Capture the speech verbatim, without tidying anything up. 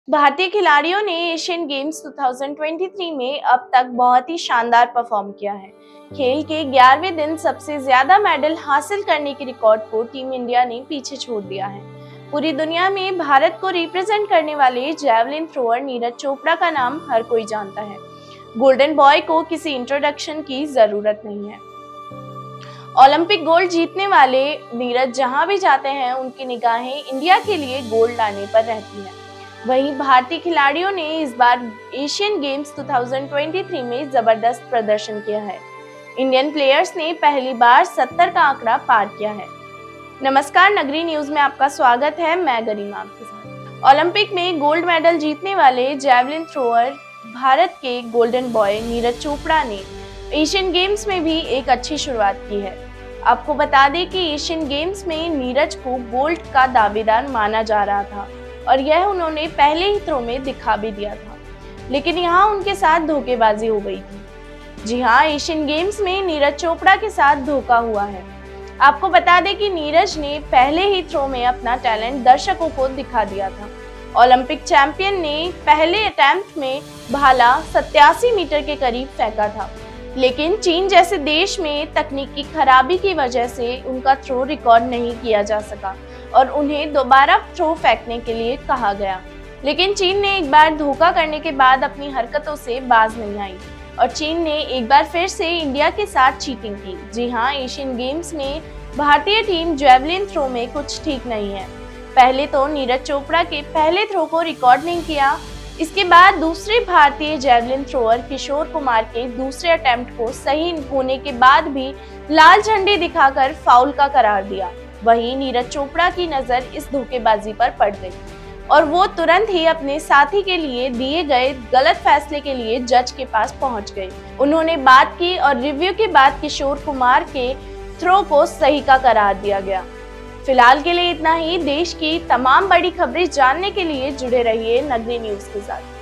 भारतीय खिलाड़ियों ने एशियन गेम्स दो हज़ार तेईस में अब तक बहुत ही शानदार परफॉर्म किया है। खेल के ग्यारहवें दिन सबसे ज्यादा मेडल हासिल करने के रिकॉर्ड को टीम इंडिया ने पीछे छोड़ दिया है। पूरी दुनिया में भारत को रिप्रेजेंट करने वाले जैवलिन थ्रोअर नीरज चोपड़ा का नाम हर कोई जानता है। गोल्डन बॉय को किसी इंट्रोडक्शन की जरूरत नहीं है। ओलंपिक गोल्ड जीतने वाले नीरज जहां भी जाते हैं, उनकी निगाहें इंडिया के लिए गोल्ड लाने पर रहती हैं। वहीं भारतीय खिलाड़ियों ने इस बार एशियन गेम्स दो हज़ार तेईस में जबरदस्त प्रदर्शन किया है। इंडियन प्लेयर्स ने पहली बार सत्तर का आंकड़ा पार किया है। नमस्कार, नगरी न्यूज में आपका स्वागत है। मैं गरिमा आपके साथ। ओलंपिक में गोल्ड मेडल जीतने वाले जैवलिन थ्रोअर भारत के गोल्डन बॉय नीरज चोपड़ा ने एशियन गेम्स में भी एक अच्छी शुरुआत की है। आपको बता दें कि एशियन गेम्स में नीरज को गोल्ड का दावेदार माना जा रहा था और यह उन्होंने पहले ही थ्रो में दिखा भी दिया था, लेकिन यहाँ उनके साथ धोखेबाजी हो गई थी। जी हाँ, एशियन गेम्स में नीरज चोपड़ा के साथ धोखा हुआ है। आपको बता दें कि नीरज ने पहले ही थ्रो में अपना टैलेंट दर्शकों को दिखा दिया था। ओलंपिक चैंपियन ने पहले अटेम्प्ट में भाला सत्तासी मीटर के करीब फेंका था, लेकिन चीन जैसे देश में तकनीक की खराबी की वजह से उनका थ्रो रिकॉर्ड नहीं किया जा सका और उन्हें दोबारा थ्रो फेंकने के लिए कहा गया। लेकिन चीन ने एक बार धोखा करने के बाद अपनी हरकतों से बाज नहीं आई और चीन ने एक बार फिर से इंडिया के साथ चीटिंग की। जी हाँ, एशियन गेम्स में भारतीय टीम जैवलिन थ्रो में कुछ ठीक नहीं है। पहले तो नीरज चोपड़ा के पहले थ्रो को रिकॉर्ड नहीं किया, इसके बाद दूसरे भारतीय जैवलिन थ्रोअर किशोर कुमार के दूसरे अटेम्प्ट को सही होने के बाद भी लाल झंडी दिखाकर फाउल का करार दिया। वहीं नीरज चोपड़ा की नजर इस धोखेबाजी पर पड़ गई और वो तुरंत ही अपने साथी के लिए दिए गए गलत फैसले के लिए जज के पास पहुंच गए। उन्होंने बात की और रिव्यू के बाद किशोर कुमार के थ्रो को सही का करार दिया गया। फिलहाल के लिए इतना ही। देश की तमाम बड़ी खबरें जानने के लिए जुड़े रहिए नगरी न्यूज के साथ।